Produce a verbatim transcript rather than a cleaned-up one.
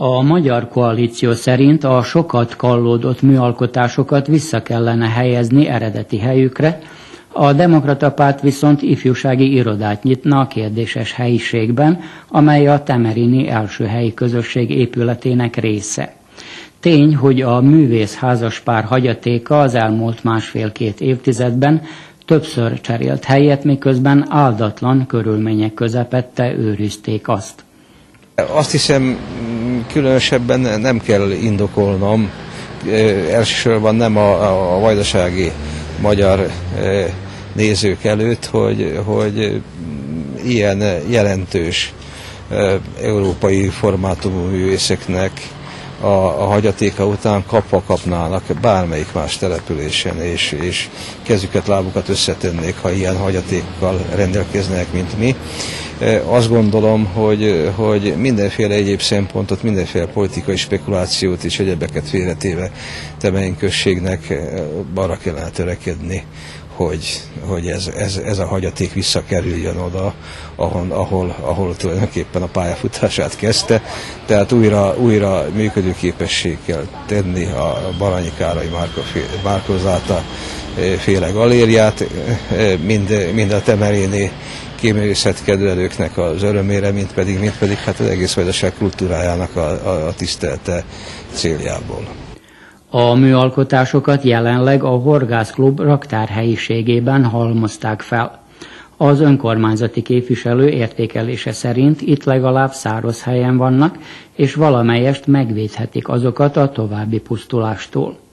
A Magyar Koalíció szerint a sokat kallódott műalkotásokat vissza kellene helyezni eredeti helyükre, a Demokrata Párt viszont ifjúsági irodát nyitna a kérdéses helyiségben, amely a temerini első helyi közösség épületének része. Tény, hogy a művész házaspár hagyatéka az elmúlt másfél-két évtizedben többször cserélt helyet, miközben áldatlan körülmények közepette őrizték azt. Azt hiszem, különösebben nem kell indokolnom, elsősorban nem a, a vajdasági magyar nézők előtt, hogy, hogy ilyen jelentős európai formátumú művészeknek a, a hagyatéka után kapva kapnának bármelyik más településen, és, és kezüket, lábukat összetennék, ha ilyen hagyatékkal rendelkeznek, mint mi. Azt gondolom, hogy, hogy mindenféle egyéb szempontot, mindenféle politikai spekulációt és egyebeket félretéve Temelin községnek arra kellene törekedni, hogy, hogy ez, ez, ez a hagyaték visszakerüljön oda, ahol, ahol, ahol tulajdonképpen a pályafutását kezdte. Tehát újra, újra működőképessé kell tenni a Baranyi Károly Márka Záta féle galériát, mind, mind a temerini kéművészetkedvelőknek az örömére, mint pedig, mint pedig hát az egész vajdaság kultúrájának a, a, a tisztelte céljából. A műalkotásokat jelenleg a Horgászklub raktárhelyiségében halmozták fel. Az önkormányzati képviselő értékelése szerint itt legalább száraz helyen vannak, és valamelyest megvédhetik azokat a további pusztulástól.